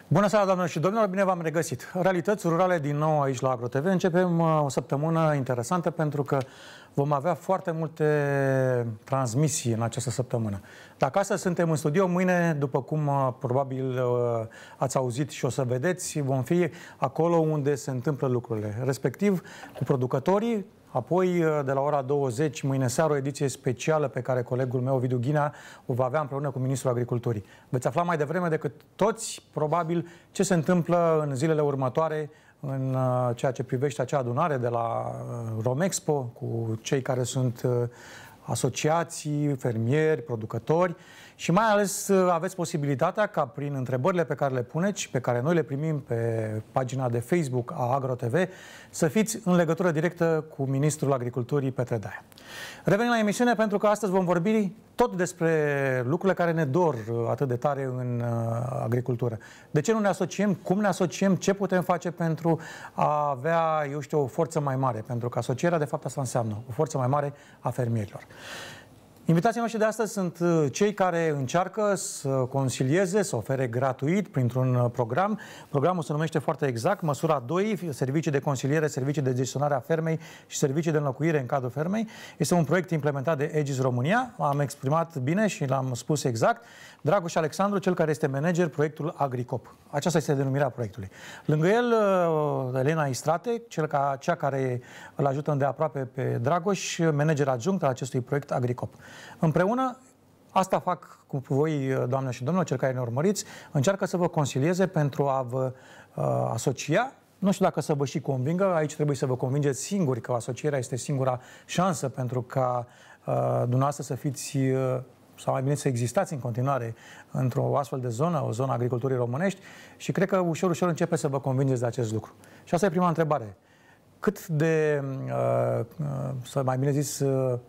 Bună seara, doamnelor și domnilor, bine v-am regăsit. Realități rurale din nou aici la AgroTV. Începem o săptămână interesantă pentru că vom avea foarte multe transmisii în această săptămână. Dacă astăzi suntem în studio, mâine, după cum probabil ați auzit și o să vedeți, vom fi acolo unde se întâmplă lucrurile, respectiv cu producătorii. Apoi, de la ora 20, mâine seară, o ediție specială pe care colegul meu, Ovidiu Ghinea, o va avea împreună cu Ministrul Agriculturii. Veți afla mai devreme decât toți, probabil, ce se întâmplă în zilele următoare în ceea ce privește acea adunare de la Romexpo, cu cei care sunt asociații, fermieri, producători și mai ales aveți posibilitatea ca prin întrebările pe care le puneți și pe care noi le primim pe pagina de Facebook a AgroTV să fiți în legătură directă cu Ministrul Agriculturii Petre Daia. Revenim la emisiune pentru că astăzi vom vorbi tot despre lucrurile care ne dor atât de tare în agricultură. De ce nu ne asociem? Cum ne asociem? Ce putem face pentru a avea, eu știu, o forță mai mare? Pentru că asocierea, de fapt, asta înseamnă o forță mai mare a fermierilor. Invitații noștri de astăzi sunt cei care încearcă să consilieze, să ofere gratuit printr-un program. Programul se numește foarte exact Măsura 2, servicii de consiliere, servicii de gestionare a fermei și servicii de înlocuire în cadrul fermei. Este un proiect implementat de Aegis România. Am exprimat bine și l-am spus exact. Dragoș Alexandru, cel care este manager proiectul Agricop. Aceasta este denumirea proiectului. Lângă el, Elena Istrate, cea care îl ajută îndeaproape pe Dragoș, manager adjunct al acestui proiect Agricop. Împreună, asta fac cu voi, doamne și domnilor, cel care ne urmăriți, încearcă să vă consilieze pentru a vă asocia. Nu știu dacă să vă și convingă, aici trebuie să vă convingeți singuri că asocierea este singura șansă pentru ca dumneavoastră să fiți, sau mai bine să existați în continuare într-o astfel de zonă, o zonă a agriculturii românești și cred că ușor, ușor începe să vă convingeți de acest lucru. Și asta e prima întrebare. Cât de, să mai bine zis,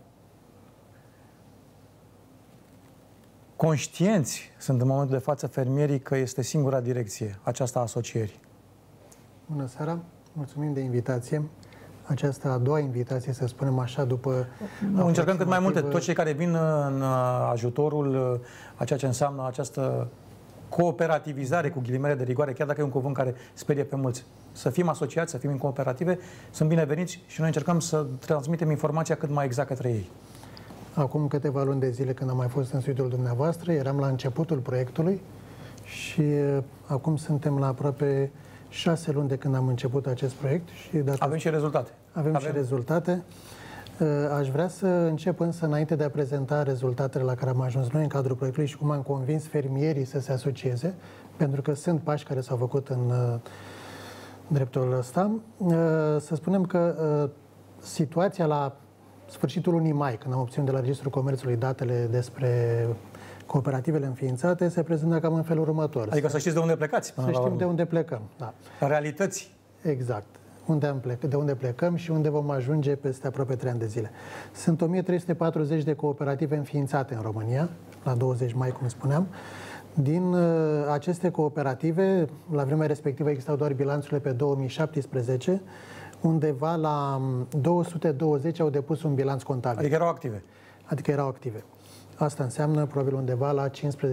conștienți sunt în momentul de față fermierii că este singura direcție, aceasta a asocierii? Bună seara, mulțumim de invitație. Această a doua invitație, să spunem așa, după... Încercăm cât mai multe, toți cei care vin în ajutorul a ceea ce înseamnă această cooperativizare, cu ghilimele de rigoare, chiar dacă e un cuvânt care sperie pe mulți. Să fim asociați, să fim în cooperative, sunt bineveniți și noi încercăm să transmitem informația cât mai exact către ei. Acum câteva luni de zile, când am mai fost în studiul dumneavoastră, eram la începutul proiectului și acum suntem la aproape 6 luni de când am început acest proiect. Și avem și rezultate. Avem și rezultate. Aș vrea să încep însă, înainte de a prezenta rezultatele la care am ajuns noi în cadrul proiectului și cum am convins fermierii să se asocieze, pentru că sunt pași care s-au făcut în dreptul ăsta, să spunem că situația la sfârșitul lunii mai, când am obținut de la Registrul Comerțului datele despre cooperativele înființate, se prezintă cam în felul următor. Adică să știți de unde plecați. Să știm de unde plecăm. Da. Realități. Exact. De unde plecăm și unde vom ajunge peste aproape 3 ani de zile. Sunt 1340 de cooperative înființate în România, la 20 mai, cum spuneam. Din aceste cooperative, la vremea respectivă existau doar bilanțurile pe 2017, undeva la 220 au depus un bilanț contabil. Adică erau active. Adică erau active. Asta înseamnă probabil undeva la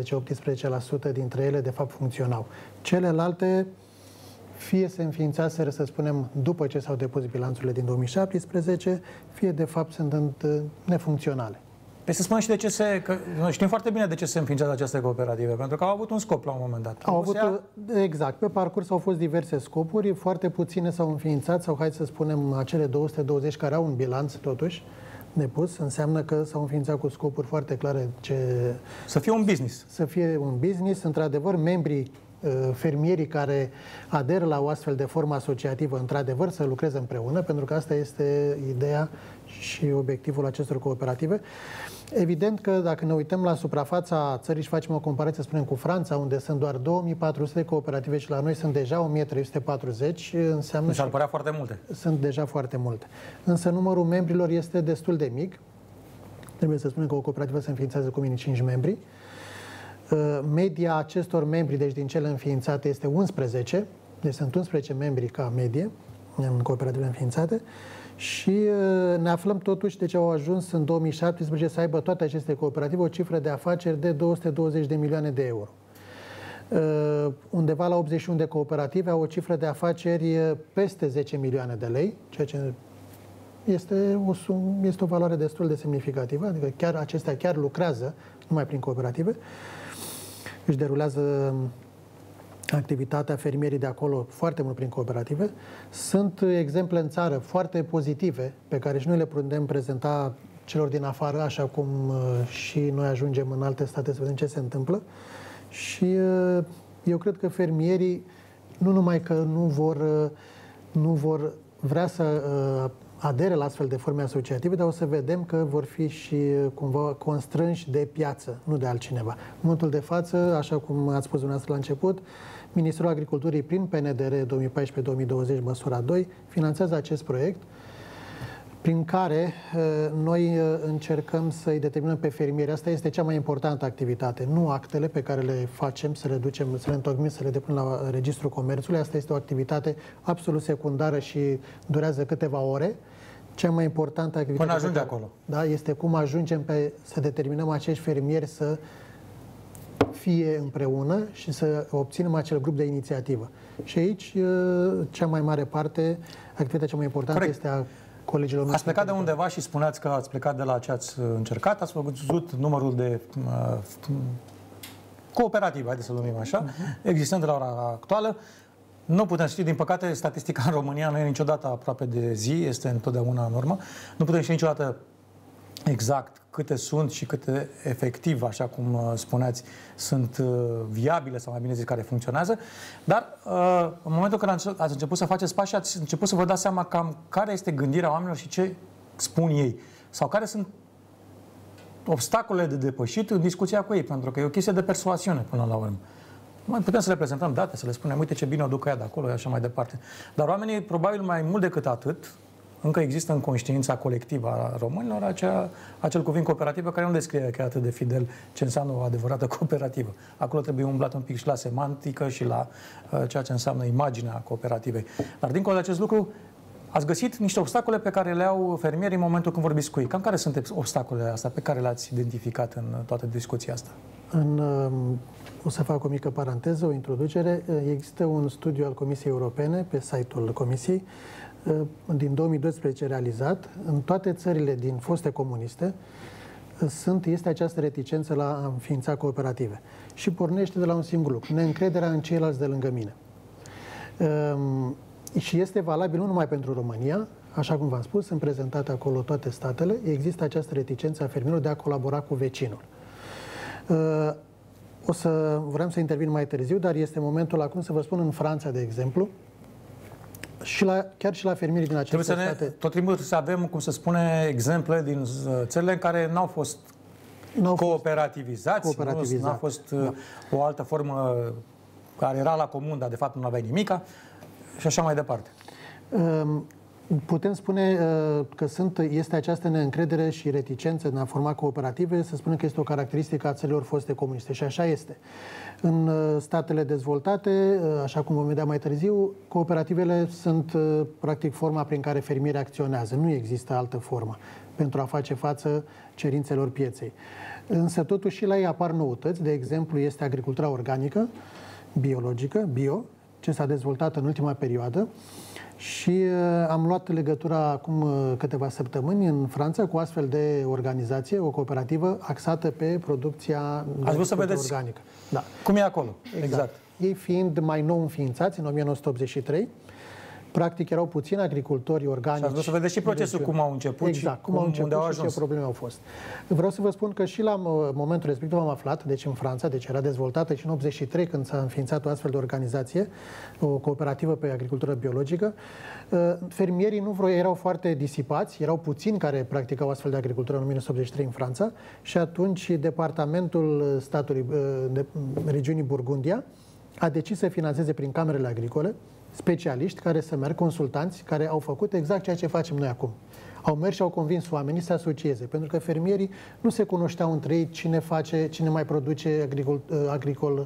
15-18% dintre ele de fapt funcționau. Celelalte fie se înființaseră, să spunem, după ce s-au depus bilanțurile din 2017, fie de fapt sunt nefuncționale. Păi să spunem și de ce că noi știm foarte bine de ce se înființează aceste cooperative, pentru că au avut un scop la un moment dat. Exact. Pe parcurs au fost diverse scopuri, foarte puține s-au înființat, sau hai să spunem acele 220 care au un bilanț totuși depus, înseamnă că s-au înființat cu scopuri foarte clare. Să fie un business. Să fie un business. Într-adevăr, membrii, fermierii care aderă la o astfel de formă asociativă, într-adevăr, să lucreze împreună, pentru că asta este ideea și obiectivul acestor cooperative. Evident că dacă ne uităm la suprafața țării și facem o comparație, spunem, cu Franța, unde sunt doar 2400 de cooperative și la noi sunt deja 1340, înseamnă... Mi s-ar părea foarte multe. Sunt deja foarte multe. Însă numărul membrilor este destul de mic. Trebuie să spunem că o cooperativă se înființează cu minim 5 membri. Media acestor membri, deci din cele înființate, este 11. Deci sunt 11 membri ca medie în cooperative înființate. Și ne aflăm totuși, deci au ajuns în 2017 să aibă toate aceste cooperative o cifră de afaceri de 220 de milioane de euro. Undeva la 81 de cooperative au o cifră de afaceri peste 10 milioane de lei, ceea ce este o valoare destul de semnificativă, adică acestea chiar lucrează numai prin cooperative. Își derulează activitatea fermierii de acolo foarte mult prin cooperative. Sunt exemple în țară foarte pozitive pe care și noi le putem prezenta celor din afară, așa cum și noi ajungem în alte state să vedem ce se întâmplă. Și eu cred că fermierii nu numai că nu vor vrea să adere la astfel de forme asociative, dar o să vedem că vor fi și cumva constrânși de piață, nu de altcineva. În momentul de față, așa cum ați spus dumneavoastră la început, Ministerul Agriculturii prin PNDR 2014-2020, măsura 2, finanțează acest proiect prin care noi încercăm să-i determinăm pe fermieri. Asta este cea mai importantă activitate, nu actele pe care le facem, să le ducem, să le întocmim, să le depunem la Registrul Comerțului. Asta este o activitate absolut secundară și durează câteva ore. Cea mai importantă activitate... Până ajunge acolo. Da, este cum ajungem să determinăm acești fermieri să fie împreună și să obținem acel grup de inițiativă. Și aici, cea mai mare parte, activitatea cea mai importantă Corect. Este a colegilor noștri. Ați plecat de undeva și spuneați că ați plecat de la ce ați încercat, ați văzut numărul de cooperative, haideți să-l numim așa, existent la ora actuală. Nu putem ști, din păcate, statistica în România nu e niciodată aproape de zi, este întotdeauna în urmă. Nu putem ști niciodată exact câte sunt și câte efectiv, așa cum spuneați, sunt viabile sau mai bine zis care funcționează. Dar în momentul când ați început să faceți pași, ați început să vă dați seama cam care este gândirea oamenilor și ce spun ei. Sau care sunt obstacolele de depășit în discuția cu ei. Pentru că e o chestie de persoasiune până la urmă. Noi putem să le prezentăm date, să le spunem, uite ce bine o duc ea de acolo, și așa mai departe. Dar oamenii, probabil mai mult decât atât, încă există în conștiința colectivă a românilor acel cuvânt cooperativă care nu descrie chiar atât de fidel ce înseamnă o adevărată cooperativă. Acolo trebuie umblat un pic și la semantică și la ceea ce înseamnă imaginea cooperativei. Dar dincolo de acest lucru, ați găsit niște obstacole pe care le au fermierii în momentul când vorbiți cu ei. Cam care sunt obstacolele astea pe care le-ați identificat în toată discuția asta? O să fac o mică paranteză, o introducere. Există un studiu al Comisiei Europene pe site-ul Comisiei din 2012 realizat. În toate țările din foste comuniste este această reticență la a înființa cooperative. Și pornește de la un singur lucru, neîncrederea în ceilalți de lângă mine. Și este valabil nu numai pentru România, așa cum v-am spus, sunt prezentate acolo toate statele, există această reticență a fermierilor de a colabora cu vecinul. Vreau să intervin mai târziu, dar este momentul acum să vă spun în Franța, de exemplu, chiar și la fermierii din aceste state. Tot timpul să avem, cum se spune, exemple din țările în care n-au fost cooperativizați, n-a fost o altă formă care era la comun, dar de fapt nu avea nimica și așa mai departe. Putem spune că este această neîncredere și reticență în a forma cooperative, să spunem că este o caracteristică a țărilor foste comuniste și așa este. În statele dezvoltate, așa cum vom vedea mai târziu, cooperativele sunt practic forma prin care fermierii acționează. Nu există altă formă pentru a face față cerințelor pieței. Însă totuși și la ei apar noutăți, de exemplu este agricultura organică, biologică, ce s-a dezvoltat în ultima perioadă. Și am luat legătura acum câteva săptămâni în Franța cu astfel de organizație, o cooperativă axată pe producția organică. Da. Cum e acolo? Exact. Ei fiind mai nou înființați în 1983, practic erau puțini agricultori organici. Și ați vrut să vedeți și procesul cum au început exact, cum au început și ce probleme au fost. Vreau să vă spun că și la momentul respectiv am aflat, deci în Franța, deci era dezvoltată și în 83 când s-a înființat o astfel de organizație, o cooperativă pe agricultură biologică, fermierii erau foarte disipați, erau puțini care practicau astfel de agricultură în 1983 în Franța și atunci departamentul statului de regiunii Burgundia a decis să finanțeze prin camerele agricole specialiști care să merg, consultanți, care au făcut exact ceea ce facem noi acum. Au mers și au convins oamenii să asocieze, pentru că fermierii nu se cunoșteau între ei cine mai produce agricol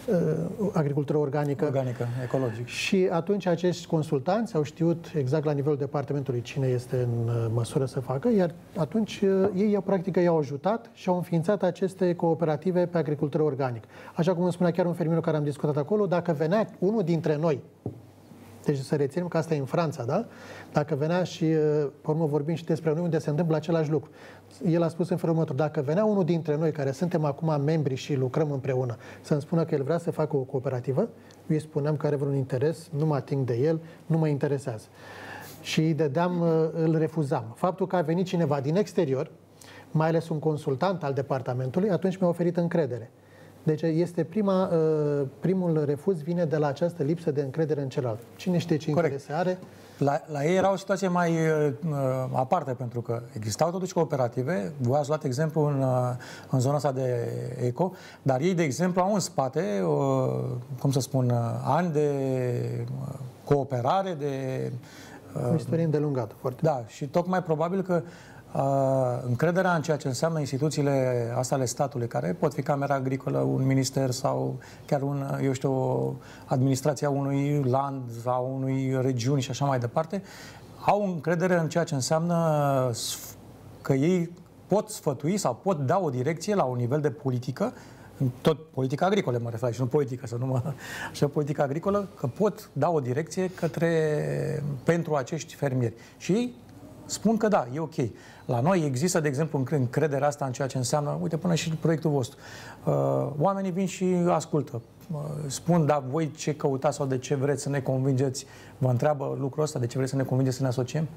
agricultură organică. Organică, ecologic. Și atunci acești consultanți au știut exact la nivelul departamentului cine este în măsură să facă, iar atunci ei, practic, i-au ajutat și au înființat aceste cooperative pe agricultură organică. Așa cum îmi spunea chiar un fermier care am discutat acolo, dacă venea unul dintre noi, deci să reținem că asta e în Franța, da? Dacă venea și, pe urmă vorbim și despre noi unde se întâmplă același lucru. El a spus în felul următor, dacă venea unul dintre noi care suntem acum membri și lucrăm împreună să-mi spună că el vrea să facă o cooperativă, eu îi spuneam că are vreun interes, nu mă ating de el, nu mă interesează. Și îi dădeam, îl refuzam. Faptul că a venit cineva din exterior, mai ales un consultant al departamentului, atunci mi-a oferit încredere. Deci este primul refuz vine de la această lipsă de încredere în celălalt. Cine știe ce interese are? La ei era o situație mai aparte, pentru că existau totuși cooperative. Voi ați luat exemplu în zona asta de eco, dar ei, de exemplu, au în spate, cum să spun, ani de cooperare, de... O istorie îndelungată, foarte. Da, și tocmai probabil că încrederea în ceea ce înseamnă instituțiile astea ale statului, care pot fi Camera Agricolă, un minister sau chiar administrația unui land sau unui regiuni și așa mai departe, au încredere în ceea ce înseamnă că ei pot sfătui sau pot da o direcție la un nivel de politică, tot politica agricolă mă refer, și nu politică, să nu mă... Așa, politica agricolă, că pot da o direcție pentru acești fermieri. Și ei spun că da, e ok. La noi există, de exemplu, încrederea asta în ceea ce înseamnă, uite, până și proiectul vostru. Oamenii vin și ascultă. Spun, da, voi ce căutați sau de ce vreți să ne convingeți? Vă întreabă lucrul ăsta, de ce vreți să ne convingeți să ne asociem?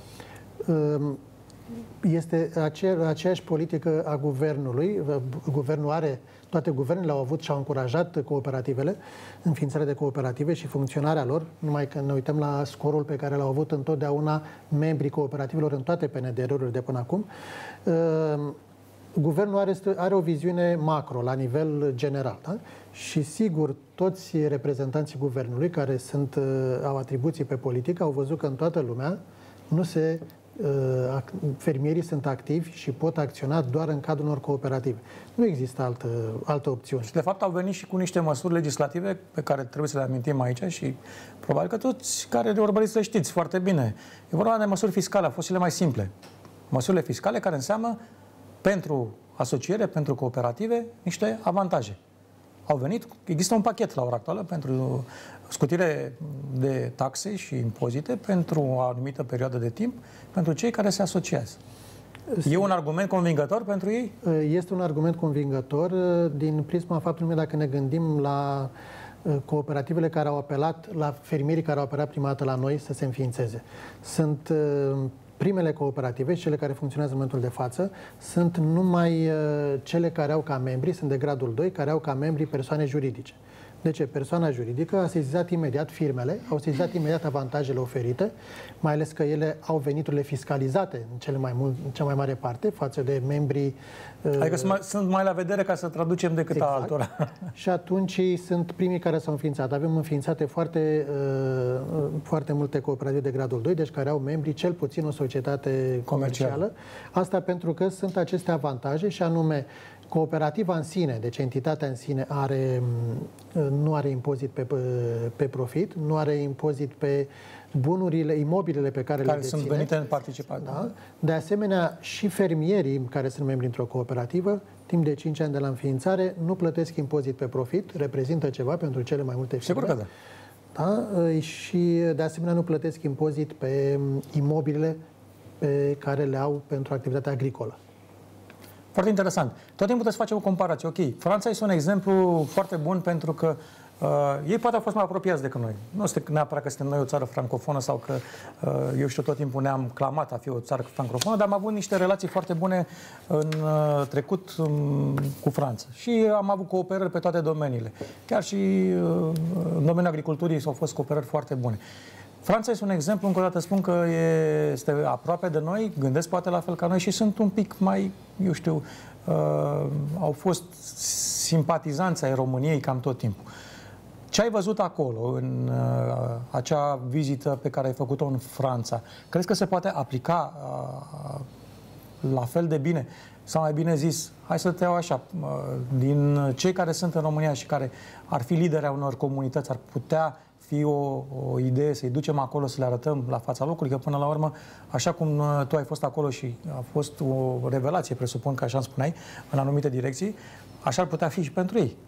Este aceeași politică a guvernului. Guvernul are, toate guvernele au avut și au încurajat cooperativele, înființarea de cooperative și funcționarea lor. Numai că ne uităm la scorul pe care l-au avut întotdeauna membrii cooperativelor în toate PNDR-urile de până acum. Guvernul are o viziune macro, la nivel general. Da? Și sigur, toți reprezentanții guvernului care au atribuții pe politică au văzut că în toată lumea fermierii sunt activi și pot acționa doar în cadrul unor cooperative. Nu există altă opțiune. Și de fapt au venit și cu niște măsuri legislative pe care trebuie să le amintim aici și probabil că toți care de urmăriți le știți foarte bine. E vorba de măsuri fiscale, au fost cele mai simple. Măsurile fiscale care înseamnă pentru asociere, pentru cooperative, niște avantaje. Au venit, există un pachet la ora actuală pentru scutire de taxe și impozite pentru o anumită perioadă de timp pentru cei care se asociază. E un argument convingător pentru ei? Este un argument convingător din prisma faptului că dacă ne gândim la cooperativele care au apelat, la fermierii care au apelat prima dată la noi să se înființeze. Sunt primele cooperative, cele care funcționează în momentul de față, sunt numai cele care au ca membri, sunt de gradul 2, care au ca membri persoane juridice. De ce? Persoana juridică a sesizat imediat firmele, au sesizat imediat avantajele oferite, mai ales că ele au veniturile fiscalizate în cea mai mare parte față de membrii... Adică sunt mai la vedere ca să traducem decât exact. altora. Și atunci ei sunt primii care s-au înființat. Avem înființate foarte multe cooperative de gradul 2, deci care au membri cel puțin o societate comercială. Asta pentru că sunt aceste avantaje și anume cooperativa în sine, deci entitatea în sine nu are impozit pe profit, nu are impozit pe bunurile, imobilele pe care le deține. Sunt venite în participare. Da? De asemenea, și fermierii care sunt membri într-o cooperativă, timp de 5 ani de la înființare, nu plătesc impozit pe profit, reprezintă ceva pentru cele mai multe firme. Sigur că da. Da? Și de asemenea nu plătesc impozit pe imobilele pe care le au pentru activitatea agricolă. Foarte interesant. Tot timpul trebuie să facem o comparație. Ok, Franța este un exemplu foarte bun pentru că ei poate au fost mai apropiați decât noi. Nu este neapărat că suntem noi o țară francofonă sau că, eu știu, tot timpul ne-am clamat a fi o țară francofonă, dar am avut niște relații foarte bune în trecut cu Franța. Și am avut cooperări pe toate domeniile. Chiar și în domeniul agriculturii au fost cooperări foarte bune. Franța este un exemplu, încă o dată spun că este aproape de noi, gândesc poate la fel ca noi și sunt un pic mai, eu știu, au fost simpatizanți ai României cam tot timpul. Ce ai văzut acolo, în acea vizită pe care ai făcut-o în Franța? Crezi că se poate aplica la fel de bine, sau mai bine zis, hai să te iau așa, din cei care sunt în România și care ar fi lideri a unor comunități, ar putea fi o idee să-i ducem acolo, să le arătăm la fața locului, că până la urmă, așa cum tu ai fost acolo și a fost o revelație, presupun că așa îmi spuneai, în anumite direcții, așa ar putea fi și pentru ei.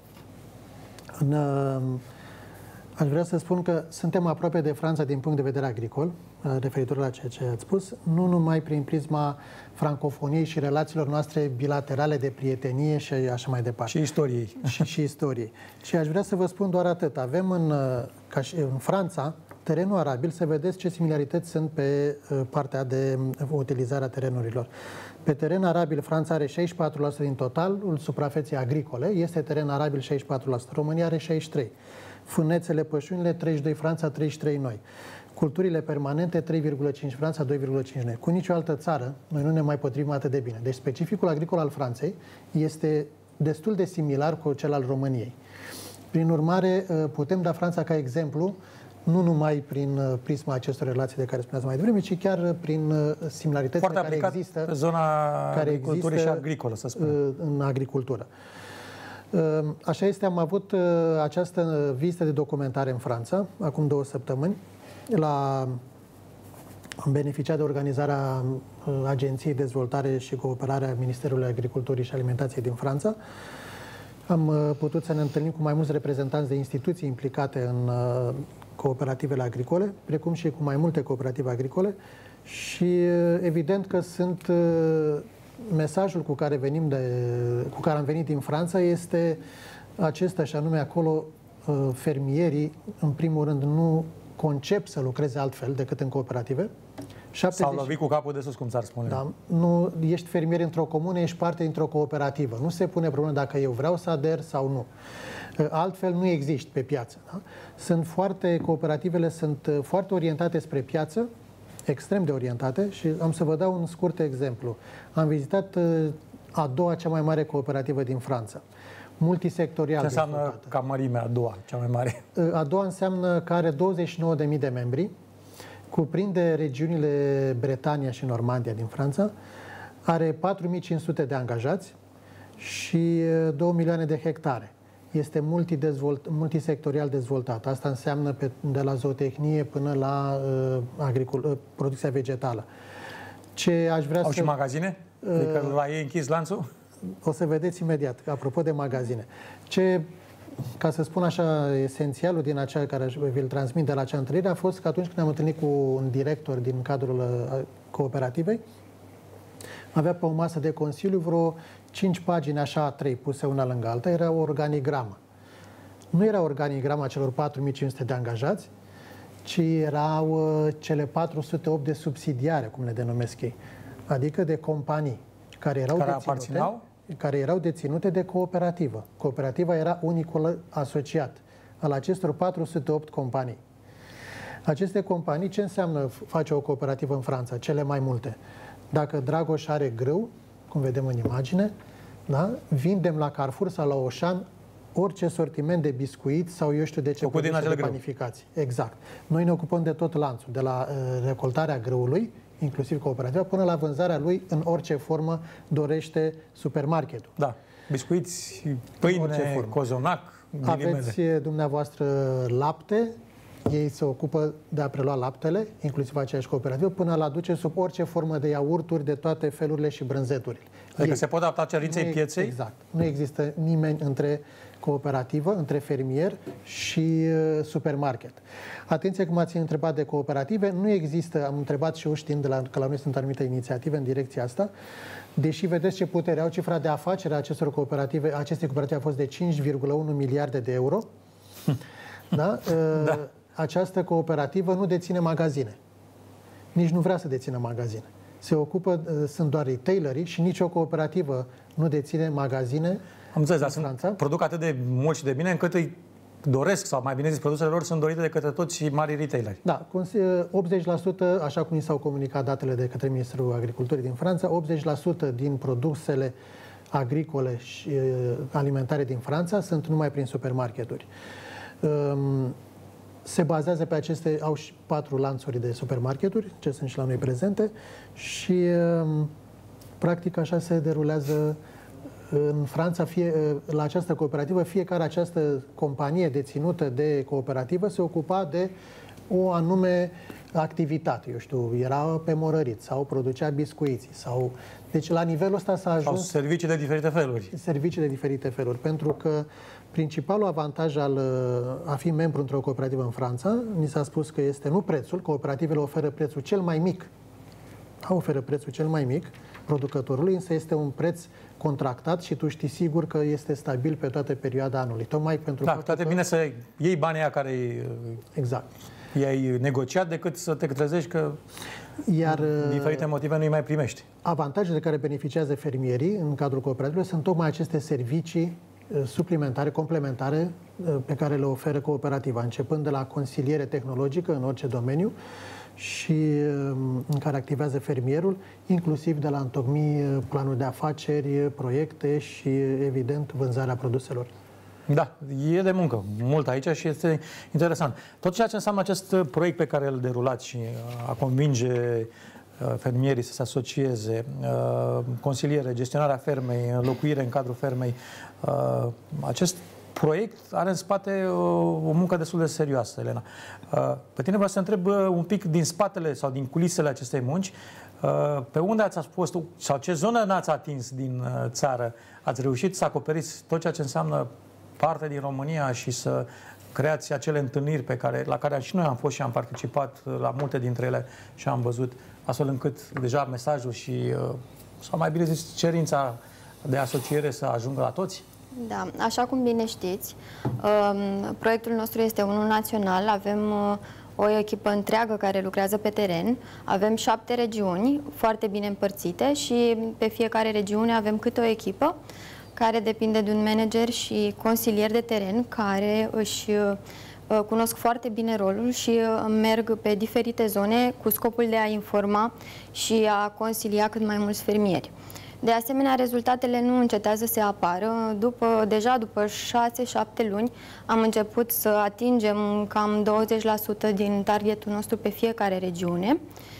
Aș vrea să spun că suntem aproape de Franța din punct de vedere agricol, referitor la ceea ce ați spus, nu numai prin prisma francofoniei și relațiilor noastre bilaterale de prietenie și așa mai departe. Și istoriei. Și istoriei. Și aș vrea să vă spun doar atât. Avem în Franța terenul arabil, să vedeți ce similarități sunt pe partea de utilizare a terenurilor. Pe teren arabil, Franța are 64% din totalul suprafeței agricole, este teren arabil 64%, România are 63%. Fânețele, pășunile, 32 Franța, 33 noi. Culturile permanente, 3,5 Franța, 2,5 noi. Cu nicio altă țară, noi nu ne mai potrivim atât de bine. Deci specificul agricol al Franței este destul de similar cu cel al României. Prin urmare, putem da Franța ca exemplu, nu numai prin prisma acestor relații de care spuneați mai devreme, ci chiar prin similaritățile care există pe zona agriculturii și agricolă, să spunem. În agricultură. Așa este, am avut această vizită de documentare în Franța, acum 2 săptămâni. Am beneficiat de organizarea Agenției de Dezvoltare și Cooperare a Ministerului Agriculturii și Alimentației din Franța. Am putut să ne întâlnim cu mai mulți reprezentanți de instituții implicate în cooperativele agricole, precum și cu mai multe cooperative agricole și evident că sunt mesajul cu care am venit din Franța este acesta, și anume acolo fermierii, în primul rând, nu concep să lucreze altfel decât în cooperative. S-au lovit cu capul de sus, cum s-ar spune. Da, nu ești fermier într-o comună, ești parte dintr-o cooperativă. Nu se pune problema dacă eu vreau să ader sau nu. Altfel nu există pe piață. Da? Cooperativele sunt foarte orientate spre piață, extrem de orientate, și am să vă dau un scurt exemplu. Am vizitat a doua cea mai mare cooperativă din Franța, multisectorial. Ce înseamnă ca mărimea a doua, cea mai mare? A doua înseamnă că are 29.000 de membri, cuprinde regiunile Bretania și Normandia din Franța, are 4.500 de angajați și 2 milioane de hectare. Este multisectorial dezvoltat. Asta înseamnă de la zootehnie până la producția vegetală. Au și magazine? Adică la ei închis lanțul? O să vedeți imediat, apropo de magazine. Ca să spun așa, esențialul din aceea care vi-l transmit de la acea întâlnire a fost că atunci când am întâlnit cu un director din cadrul cooperativei, avea pe o masă de consiliu vreo 5 pagini, așa, 3 puse una lângă alta, era o organigramă. Nu era organigrama celor 4.500 de angajați, ci erau cele 408 de subsidiare, cum le denumesc ei, adică de companii care erau deținute de cooperativă. Cooperativa era unicul asociat al acestor 408 companii. Aceste companii, ce înseamnă face o cooperativă în Franța? Cele mai multe. Dacă Dragoș are grâu, cum vedem în imagine, da? Vindem la Carrefour sau la Auchan orice sortiment de biscuiți sau eu știu de ce produse de panificații. Exact. Noi ne ocupăm de tot lanțul, de la recoltarea grâului, inclusiv cooperativa, până la vânzarea lui în orice formă dorește supermarketul. Da. Biscuiți, pâine, cozonac, ghilimele. Aveți dumneavoastră lapte, ei se ocupă de a prelua laptele, inclusiv aceeași cooperativă, până la duce sub orice formă de iaurturi, de toate felurile și brânzeturile. Adică se pot adapta cerinței pieței? Exact. Nu există nimeni între cooperativă, între fermier și supermarket. Atenție, cum ați întrebat de cooperative, nu există, am întrebat și eu știind că la noi sunt anumite inițiative în direcția asta, deși vedeți ce putere au, cifra de afacere a aceste cooperative a fost de 5,1 miliarde de euro. Da? Da. Această cooperativă nu deține magazine. Nici nu vrea să dețină magazine. Se ocupă, sunt doar retailerii și nicio cooperativă nu deține magazine. Am înțeles, dar produc atât de mult și de bine încât îi doresc, sau mai bine zis, produsele lor sunt dorite de către toți marii retaileri. Da, 80%, așa cum ni s-au comunicat datele de către Ministerul Agriculturii din Franța, 80% din produsele agricole și alimentare din Franța sunt numai prin supermarketuri. Se bazează pe aceste, au și 4 lanțuri de supermarketuri, ce sunt și la noi prezente, și Practic așa se derulează în Franța, la această cooperativă, fiecare această companie deținută de cooperativă se ocupa de o anume activitate. Eu știu, era pe morărit sau producea biscuiți sau... Deci la nivelul ăsta s-a ajuns... Sau servicii de diferite feluri. Servicii de diferite feluri, pentru că principalul avantaj a fi membru într-o cooperativă în Franța, ni s-a spus că este nu prețul, cooperativele oferă prețul cel mai mic, oferă prețul cel mai mic producătorului, însă este un preț contractat și tu știi sigur că este stabil pe toată perioada anului. Tocmai pentru toate bine să iei banii aia care exact. i-ai negociat decât să te trezești că din diferite motive nu îi mai primești. Avantajele de care beneficiază fermierii în cadrul cooperativei sunt tocmai aceste servicii suplimentare, complementare pe care le oferă cooperativa, începând de la consiliere tehnologică în orice domeniu și în care activează fermierul, inclusiv de la întocmi planuri de afaceri, proiecte și, evident, vânzarea produselor. Da, e de muncă mult aici și este interesant. Tot ceea ce înseamnă acest proiect pe care îl derulați și a convinge fermierii să se asocieze, consiliere, gestionarea fermei, înlocuire în cadrul fermei, acest proiect are în spate o muncă destul de serioasă, Elena. Pe tine vreau să întreb un pic din spatele sau din culisele acestei munci, pe unde ați fost sau ce zonă n-ați atins din țară? Ați reușit să acoperiți tot ceea ce înseamnă parte din România și să creați acele întâlniri la care și noi am fost și am participat la multe dintre ele și am văzut, astfel încât deja mesajul și, sau mai bine zis, cerința de asociere să ajungă la toți? Da, așa cum bine știți, proiectul nostru este unul național, avem o echipă întreagă care lucrează pe teren, avem 7 regiuni foarte bine împărțite și pe fiecare regiune avem câte o echipă care depinde de un manager și consilier de teren care își cunosc foarte bine rolul și merg pe diferite zone cu scopul de a informa și a consilia cât mai mulți fermieri. De asemenea, rezultatele nu încetează să apară. Deja după 6-7 luni am început să atingem cam 20% din targetul nostru pe fiecare regiune.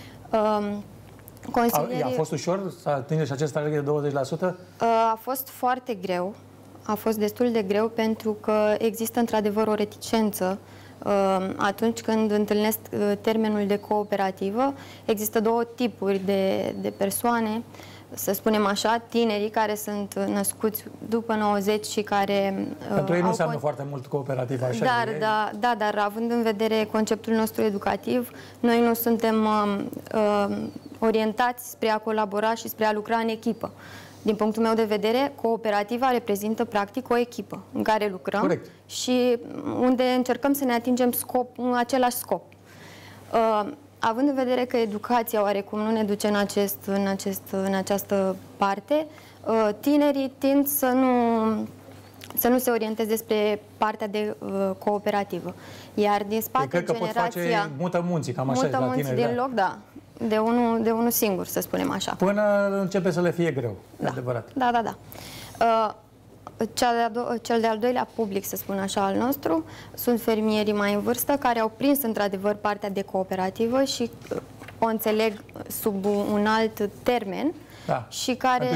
A fost ușor să atingeți acest target de 20%? A fost foarte greu. A fost destul de greu pentru că există într-adevăr o reticență. Atunci când întâlnesc termenul de cooperativă, există două tipuri de persoane, să spunem așa, tinerii care sunt născuți după 90 și care... Pentru ei nu înseamnă foarte mult cooperativa, așa? Dar având în vedere conceptul nostru educativ, noi nu suntem orientați spre a colabora și spre a lucra în echipă. Din punctul meu de vedere, cooperativa reprezintă practic o echipă în care lucrăm. Corect. Și unde încercăm să ne atingem același scop. Având în vedere că educația oarecum nu ne duce în această parte, tinerii tind să nu se orienteze spre partea de cooperativă. Iar din spate, cred că pot face mută munții, cam așa. Mută munții din loc, da. De unul singur, să spunem așa. Până începe să le fie greu, da. Adevărat. Da. Cel de-al doilea public, să spun așa, al nostru, sunt fermierii mai în vârstă care au prins într-adevăr partea de cooperativă și o înțeleg sub un alt termen. Da. Și care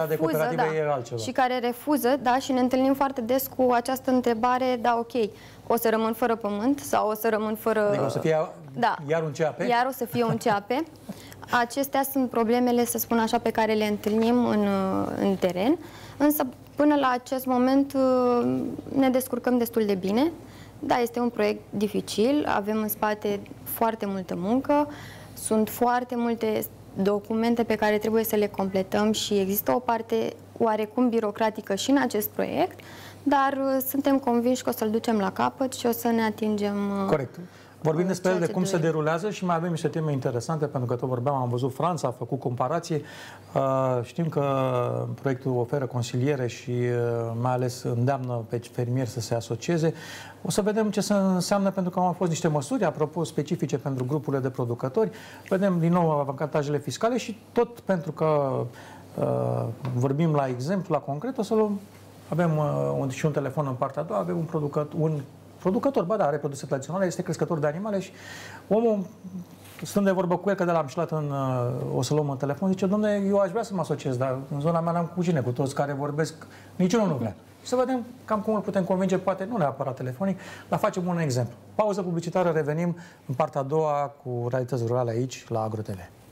refuză, da, și ne întâlnim foarte des cu această întrebare, da, ok, o să rămân fără pământ sau o să rămân fără... Adică o să fie iar un CAP? Iar o să fie un CAP. Acestea sunt problemele, să spun așa, pe care le întâlnim în teren, însă până la acest moment ne descurcăm destul de bine. Da, este un proiect dificil, avem în spate foarte multă muncă, sunt foarte multe documente pe care trebuie să le completăm și există o parte oarecum birocratică și în acest proiect, dar suntem convinși că o să-l ducem la capăt și o să ne atingem... Corect. Vorbim despre el, de cum se derulează și mai avem niște teme interesante, pentru că tot vorbeam, am văzut Franța, a făcut comparații. Știm că proiectul oferă consiliere și mai ales îndeamnă pe fermieri să se asocieze. O să vedem ce înseamnă, pentru că au fost niște măsuri, apropo, specifice pentru grupurile de producători. Vedem din nou avantajele fiscale și tot pentru că vorbim la exemplu, la concret, o să avem și un telefon în partea a doua, avem un producător, ba da, are produse tradiționale, este crescător de animale și omul stând de vorbă cu el, că de l-am și luat o să luăm în telefon, zice, dom'le, eu aș vrea să mă asociez, dar în zona mea n-am cu cine, cu toți care vorbesc, niciunul nu vrea. Să vedem cam cum îl putem convinge, poate nu neapărat telefonic, dar facem un exemplu. Pauză publicitară, revenim în partea a doua cu Realități Rurale aici, la Agro TV.